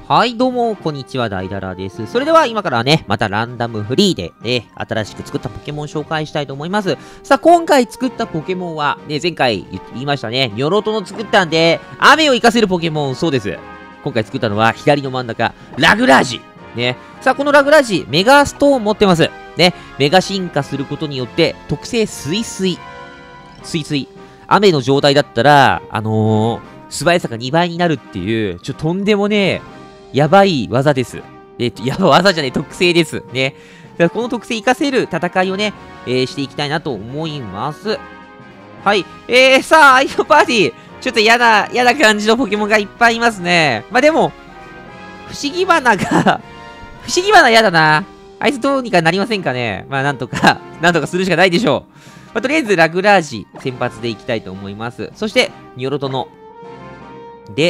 はい、どうも、こんにちは、ダイダラです。それでは、今からね、またランダムフリーで、ね、新しく作ったポケモン紹介したいと思います。さあ、今回作ったポケモンは、ね、前回言いましたね、ニョロトの作ったんで、雨を活かせるポケモン、そうです。今回作ったのは、左の真ん中、ラグラージ。ね。さあ、このラグラージ、メガストーン持ってます。ね。メガ進化することによって、特性スイスイ。スイスイ。雨の状態だったら、素早さが2倍になるっていう、とんでもねえ、やばい技です。やばい技じゃねえ、特性です。ね。だからこの特性活かせる戦いをね、していきたいなと思います。はい。さあ、相手のパーティー、ちょっと嫌な感じのポケモンがいっぱいいますね。まあ、でも、不思議花が不思議花嫌だな。あいつどうにかなりませんかね。まあ、なんとかするしかないでしょう。まあ、とりあえず、ラグラージ、先発でいきたいと思います。そして、ニョロトノ。で、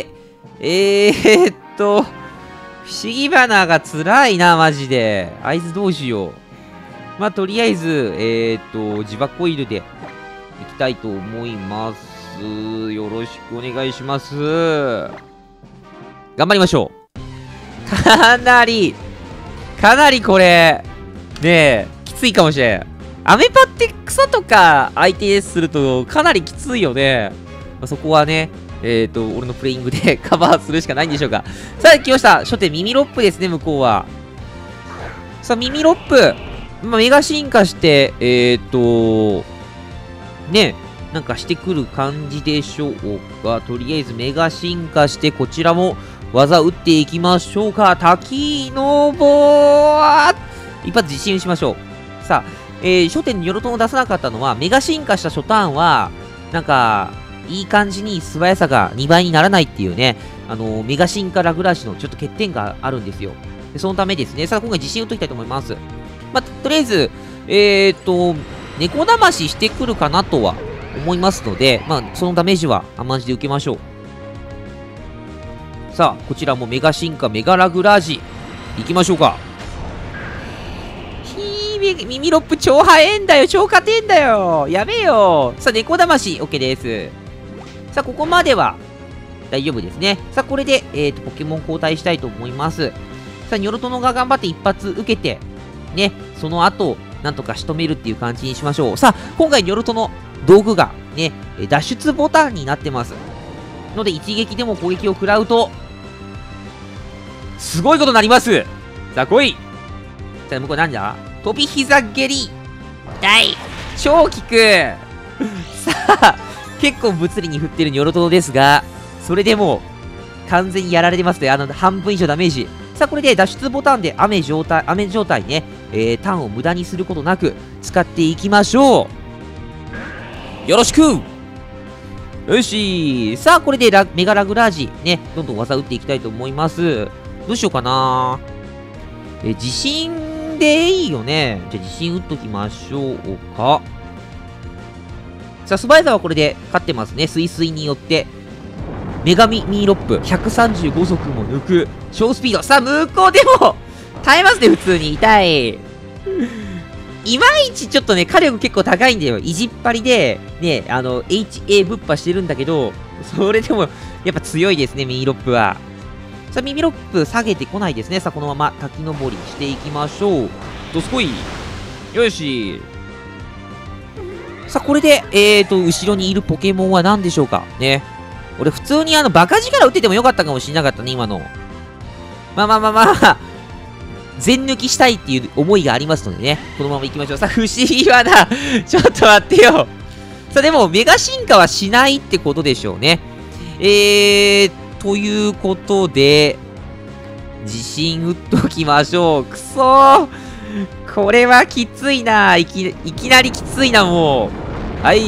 不思議花が辛いな、マジで。あいつどうしよう。まあ、とりあえず、自爆コイルでいきたいと思います。よろしくお願いします。頑張りましょう。かなりこれ、ねえ、きついかもしれん。アメパって草とか相手するとかなりきついよね。まあ、そこはね、俺のプレイングでカバーするしかないんでしょうか。さあ、来ました。初手、ミミロップですね、向こうは。さあ、ミミロップ。まあ、メガ進化して、ね、なんかしてくる感じでしょうか。とりあえず、メガ進化して、こちらも技打っていきましょうか。滝の棒一発自信しましょう。さあ、初手にニョロトンを出さなかったのは、メガ進化した初ターンは、なんか、いい感じに素早さが2倍にならないっていうね、メガ進化ラグラージのちょっと欠点があるんですよ。でそのためですね、さあ今回自信打っときたいと思います。まあ、とりあえず、猫騙ししてくるかなとは思いますので、まあ、そのダメージは甘んじで受けましょう。さあ、こちらもメガ進化、メガラグラージ、いきましょうか。ミミロップ超速えんだよ、超勝てんだよ、やべえよ。さあ、猫騙し、OK です。さあ、ここまでは大丈夫ですね。さあ、これで、ポケモン交代したいと思います。さあ、ニョロトノが頑張って一発受けて、ね、その後、なんとか仕留めるっていう感じにしましょう。さあ、今回ニョロトノ、道具が、ね、脱出ボタンになってます。ので、一撃でも攻撃を食らうと、すごいことになります。さあ、来い。さあ、向こうなんだ？飛び膝蹴り。痛い。超効く。さあ、結構物理に振ってるニョロトノですが、それでも、完全にやられてますね。半分以上ダメージ。さあ、これで脱出ボタンで雨状態ね、ターンを無駄にすることなく使っていきましょう。よろしく。よし。さあ、これでメガラグラージ、ね、どんどん技打っていきたいと思います。どうしようかな。自信でいいよね。じゃあ、自信打っときましょうか。さあ、素早さはこれで勝ってますね。スイスイによって。メガミミーロップ、135速も抜く。超スピード。さあ、向こうでも、耐えますね、普通に。痛い。いまいちちょっとね、火力結構高いんだよ。意地っ張りで、ね、HA ぶっ破してるんだけど、それでも、やっぱ強いですね、ミーロップは。さあ、ミミロップ下げてこないですね。さあ、このまま滝登りしていきましょう。どすこい。よし。さあ、これで、後ろにいるポケモンは何でしょうかね。俺、普通にバカ力打っててもよかったかもしれなかったね、今の。まあ、全抜きしたいっていう思いがありますのでね。このまま行きましょう。さあ、不思議はな。ちょっと待ってよ。さあ、でも、メガ進化はしないってことでしょうね。ということで、自信打っときましょう。くそー。これはきついな。いきなりきついな、もう。はい。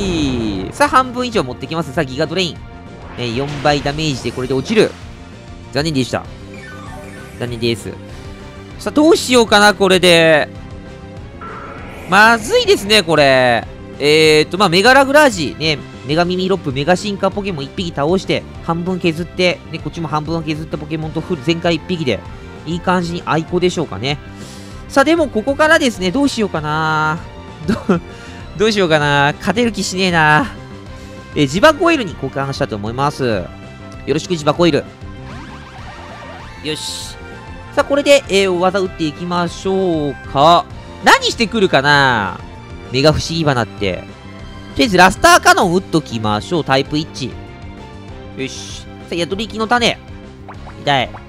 さあ、半分以上持ってきます。さあ、ギガドレイン。4倍ダメージでこれで落ちる。残念でした。残念です。さあ、どうしようかな、これで。まずいですね、これ。まあ、メガラグラージ、ね、メガミミロップ、メガ進化ポケモン1匹倒して、半分削って、ね、こっちも半分削ったポケモンとフル全開1匹で、いい感じに愛子でしょうかね。さあ、でもここからですね、どうしようかな。どうしようかな。勝てる気しねえな。自爆オイルに交換したと思います。よろしく、自爆オイル。 よし。さあ、これで、技打っていきましょうか。何してくるかなメガ不思議花って。とりあえず、ラスターカノン打っときましょう。タイプ1。よし。さあ、宿り木の種。痛い。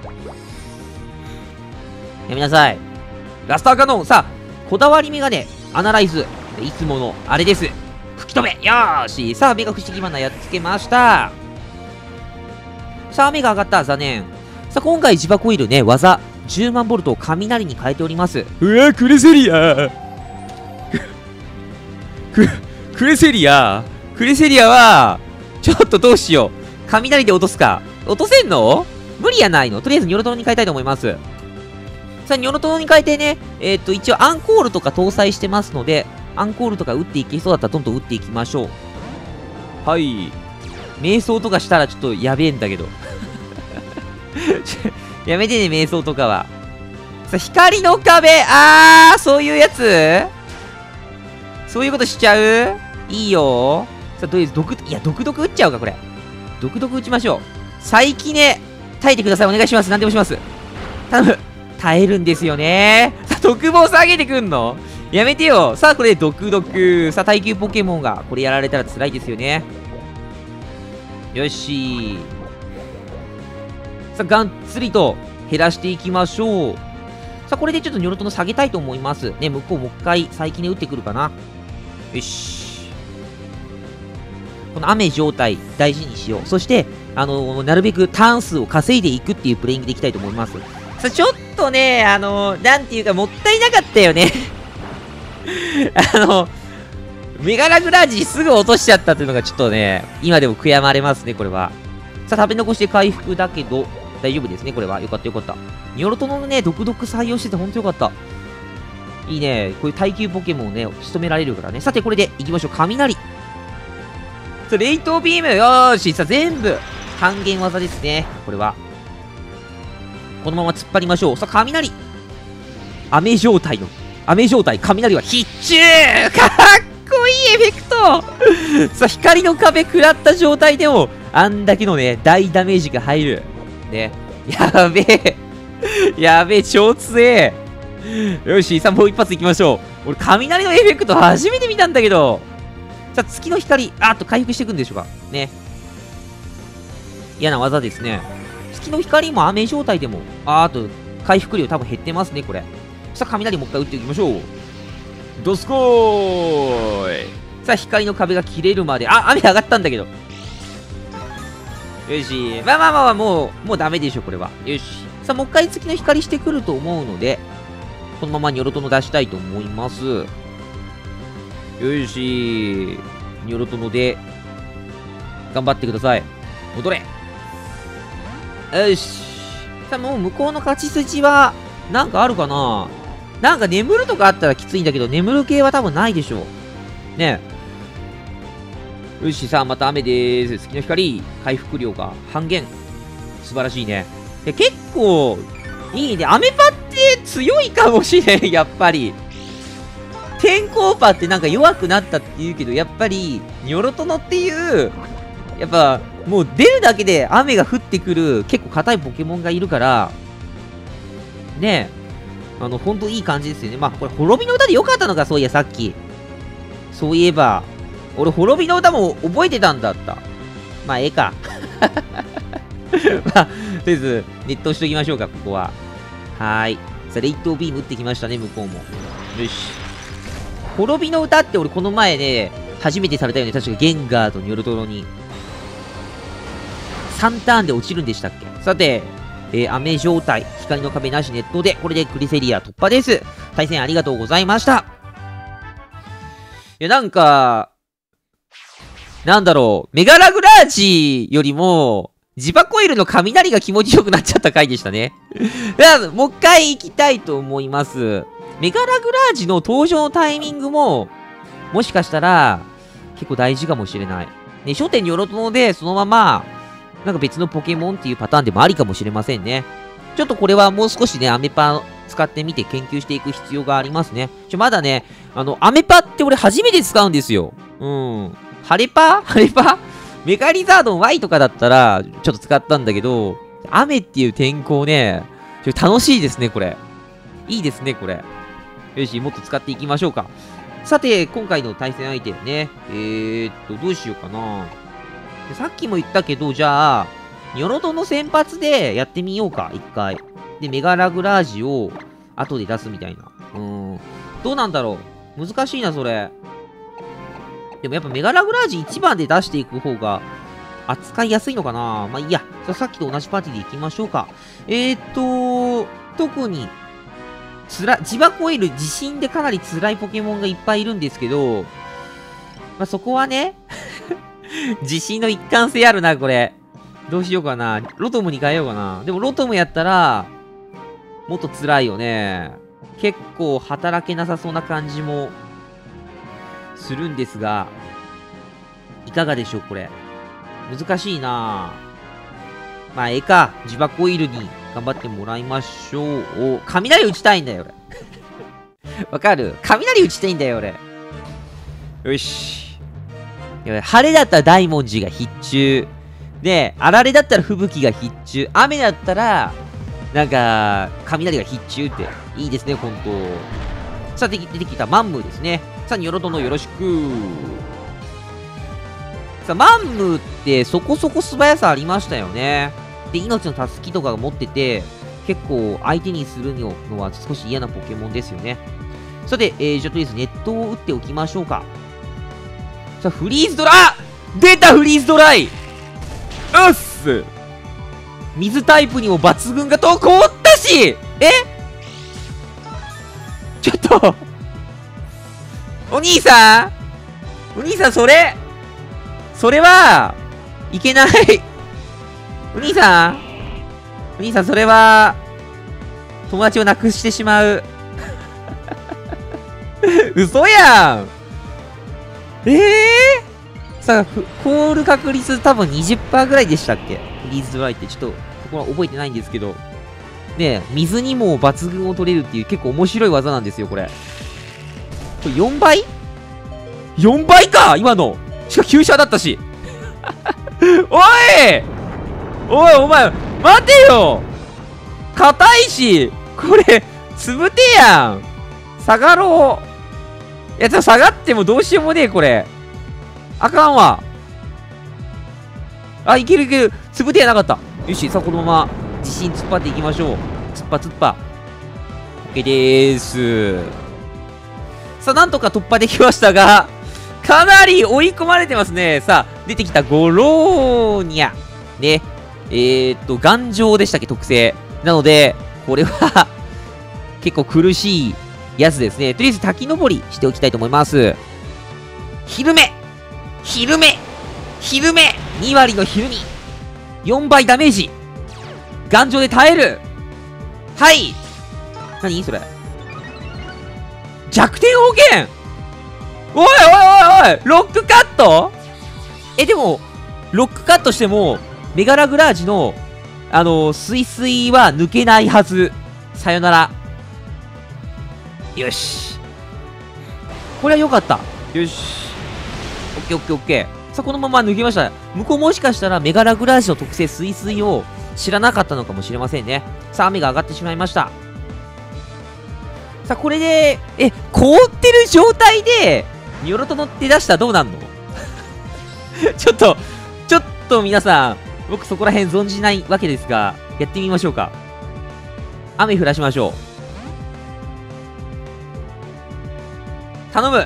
やめなさい。ラスターカノン。さあ、こだわり目がね、アナライズ。いつもの、あれです。吹き飛べ。よーし。さあ、メガ不思議花やっつけました。さあ、目が上がった。残念。さあ、今回、ジバコイルね、技、10万ボルトを雷に変えております。 うわ、クレセリアクレセリアは、 ちょっとどうしよう。雷で落とすか。落とせんの無理やないの。とりあえず、ニョロトロに変えたいと思います。さあ、ニョロトロに変えてね、一応アンコールとか搭載してますので、アンコールとか打っていけそうだったらどんどん打っていきましょう。 はい。 瞑想とかしたらちょっとやべえんだけど。やめてね、瞑想とかは。さあ、光の壁そういうやつそういうことしちゃういいよ。さあ、とりあえず、毒打っちゃうか、これ。毒打ちましょう。再起ね、耐えてください。お願いします。何でもします。頼む。耐えるんですよね。さあ、特防下げてくんのやめてよ。さあ、これで毒。さあ、耐久ポケモンが、これやられたら辛いですよね。よし。さあ、がっつりと減らしていきましょう。さあ、これでちょっとニョロトノ下げたいと思います。ね、向こうもう一回、再起ね打ってくるかな。よし。この雨状態、大事にしよう。そして、なるべくターン数を稼いでいくっていうプレイングでいきたいと思います。さあ、ちょっとね、なんていうか、もったいなかったよね。メガラグラージすぐ落としちゃったっていうのがちょっとね、今でも悔やまれますね、これは。さあ、食べ残して回復だけど、大丈夫ですね、これは。よかったよかった。ニョロトノのね、毒採用しててほんとよかった。いいね。こういう耐久ポケモンをね、仕留められるからね。さて、これで行きましょう。雷。さあ、レイトビーム。よーし。さあ、全部、還元技ですね。これは。このまま突っ張りましょう。さあ、雷。雨状態、雷は必中かっこいいエフェクトさあ、光の壁食らった状態でも、あんだけのね、大ダメージが入る。ね。やべえ、超強え。よし、さあ、もう一発いきましょう。俺、雷のエフェクト初めて見たんだけど。さあ、月の光、回復していくんでしょうか。ね。嫌な技ですね。月の光も雨状態でも、あと、回復量多分減ってますね、これ。さあ、雷もう一回打っていきましょう。 ドスコーイ。 さあ、光の壁が切れるまで、雨上がったんだけど。よし。まあ、もうダメでしょ、これは。よし。さあ、もう一回月の光してくると思うので、このままニョロトノ出したいと思います。よし。ニョロトノで、頑張ってください。戻れ。よし。さあ、もう向こうの勝ち筋は、なんかあるかな。なんか眠るとかあったらきついんだけど、眠る系は多分ないでしょう。ねえ。よし、さあ、また雨でーす。月の光、回復量が半減。素晴らしいね。結構、いいね。雨パって強いかもしれん、やっぱり。天候パってなんか弱くなったって言うけど、やっぱり、ニョロトノっていう、やっぱ、もう出るだけで雨が降ってくる結構硬いポケモンがいるから、ねえ、ほんといい感じですよね。まあ、これ、滅びの歌でよかったのか、そういや、さっき。そういえば、俺、滅びの歌も覚えてたんだった。まあ、ええか。まあ、とりあえず、ネットしときましょうか、ここは。はーい。さあ、レイトビーム打ってきましたね、向こうも。よし。滅びの歌って俺、この前ね、初めてされたよね。確かゲンガーとニョロトロに。3ターンで落ちるんでしたっけ。さて、雨状態、光の壁なしネットで、これでクリセリア突破です。対戦ありがとうございました。いや、なんか、なんだろう、メガラグラージよりも、ジバコイルの雷が気持ちよくなっちゃった回でしたね。もう一回行きたいと思います。メガラグラージの登場のタイミングも、もしかしたら、結構大事かもしれない。ね、初手によろとので、そのまま、なんか別のポケモンっていうパターンでもありかもしれませんね。ちょっとこれはもう少しね、アメパ使ってみて研究していく必要がありますね。まだね、アメパって俺初めて使うんですよ。ハレパメガリザードン Y とかだったら、ちょっと使ったんだけど、 雨っていう天候ね、楽しいですね、これ。いいですね、これ。よし、もっと使っていきましょうか。さて、今回の対戦相手ね。どうしようかな。さっきも言ったけど、じゃあ、ニョロドの先発でやってみようか、一回。で、メガラグラージを後で出すみたいな。どうなんだろう。難しいな、それ。でもやっぱメガラグラージ1番で出していく方が扱いやすいのかな。まあいいや。さっきと同じパーティーでいきましょうか。特に、自爆オイル、地震でかなり辛いポケモンがいっぱいいるんですけど、まあそこはね、地震の一貫性あるな、これ。どうしようかな。ロトムに変えようかな。でもロトムやったら、もっと辛いよね。結構働けなさそうな感じも、するんですが、いかがでしょう、これ。難しいなぁ。まあ、自爆オイルに頑張ってもらいましょう。雷打ちたいんだよ、俺。わかる？雷打ちたいんだよ、俺。よし。晴れだったら大文字が必中。で、あられだったら吹雪が必中。雨だったら、なんか、雷が必中って。いいですね、ほんと。さあ、出てきたマンムーですね。さあ、ニョロ殿よろしく。さあ、マンムーってそこそこ素早さありましたよね。で、命のたすきとかが持ってて、結構相手にするのは少し嫌なポケモンですよね。さて、じゃあとりあえずネットを打っておきましょうか。さあ、フリーズドラ出たフリーズドライうっす水タイプにも抜群が凍ったしちょっとお兄さんそれはいけないお兄さんそれは友達を亡くしてしまう嘘やんさあ、凍る確率多分 20% ぐらいでしたっけフリーズドライってちょっとそこは覚えてないんですけどねえ、水にも抜群を取れるっていう結構面白い技なんですよ、これ。これ4倍 ?4 倍か今のしかも急車だったしおいお前待てよ硬いしこれつぶてやん下がろういや、下がってもどうしようもねえ、これ。あかんわ。あ、いける。つぶてやなかった。よし、さあ、このまま、自信突っ張っていきましょう。突っ張。OK でーす。さあ、なんとか突破できましたが、かなり追い込まれてますね。さあ、出てきたゴローニャ。ね。頑丈でしたっけ、特性。なので、これは結構苦しいやつですね。とりあえず滝登りしておきたいと思います。昼目2割の昼に4倍ダメージ頑丈で耐えるはい何それ弱点保険おいロックカットでもロックカットしてもメガラグラージのスイスイは抜けないはずさよならよしこれは良かったよしオッケーさあこのまま抜けました向こうもしかしたらメガラグラージの特性スイスイを知らなかったのかもしれませんねさあ雨が上がってしまいましたさあこれで凍ってる状態でニョロト乗って出したらどうなんのちょっと皆さん僕そこら辺存じないわけですがやってみましょうか雨降らしましょう頼む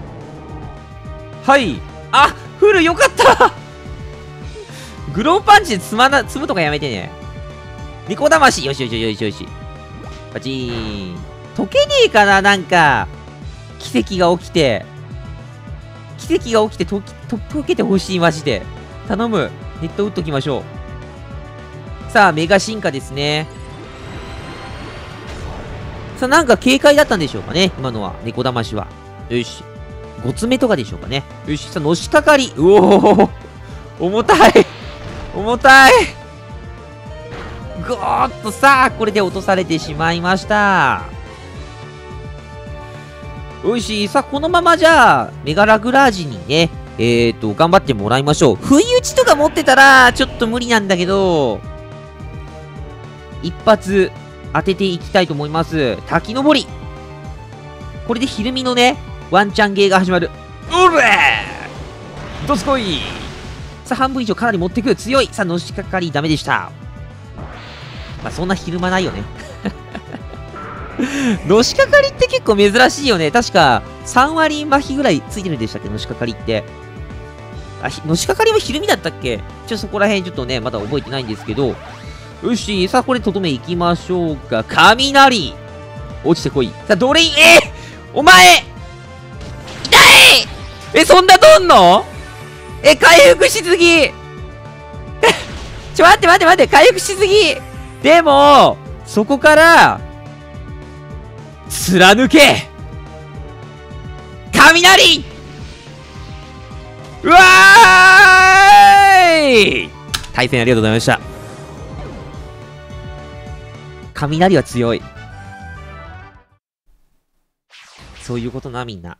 はい降るよかったグローパンチで積むとかやめてね猫魂よしパチーン溶けねえかななんか奇跡が起きて溶けてほしいマジで頼むネット打っときましょうさあメガ進化ですねさあなんか警戒だったんでしょうかね今のは猫魂はよし5つ目とかでしょうかねよしさあのしかかりうお重たいゴーっとさあこれで落とされてしまいましたよしさあこのままじゃあメガラグラージにね頑張ってもらいましょう不意打ちとか持ってたらちょっと無理なんだけど一発当てていきたいと思います。滝登り。これでひるみのね、ワンチャンゲーが始まる。うれーどすこい。さあ、半分以上かなり持ってく。強い。さあ、のしかかりダメでした。まあ、そんなひるまないよね。のしかかりって結構珍しいよね。確か、3割麻痺ぐらいついてるんでしたっけ、のしかかりって。のしかかりもひるみだったっけ。そこら辺ちょっとね、まだ覚えてないんですけど。よし、さあ、これとどめいきましょうか。雷落ちてこい。さあ、ドレイン、お前痛いそんな飛んの回復しすぎ待って、回復しすぎでも、そこから、貫け雷うわーい対戦ありがとうございました。雷は強い。そういうことな、みんな。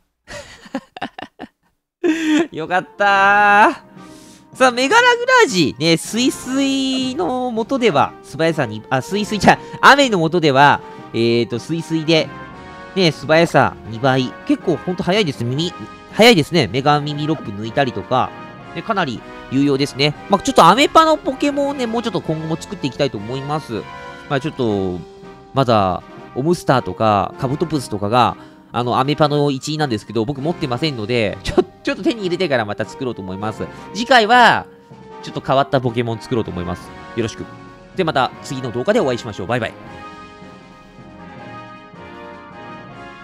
よかったー。さあ、メガラグラージ。ね、スイスイの元では、素早さに、スイスイじゃ、雨の元では、スイスイで、ね、素早さ2倍。結構ほんと早いです。早いですね。メガ耳ロック抜いたりとか、ね、かなり有用ですね。まあ、ちょっとアメパのポケモンをね、もうちょっと今後も作っていきたいと思います。まあ、ちょっと、まだ、オムスターとか、カブトプスとかが、アメパの一員なんですけど、僕持ってませんので、ちょっと手に入れてからまた作ろうと思います。次回は、ちょっと変わったポケモン作ろうと思います。よろしく。で、また次の動画でお会いしましょう。バイバイ。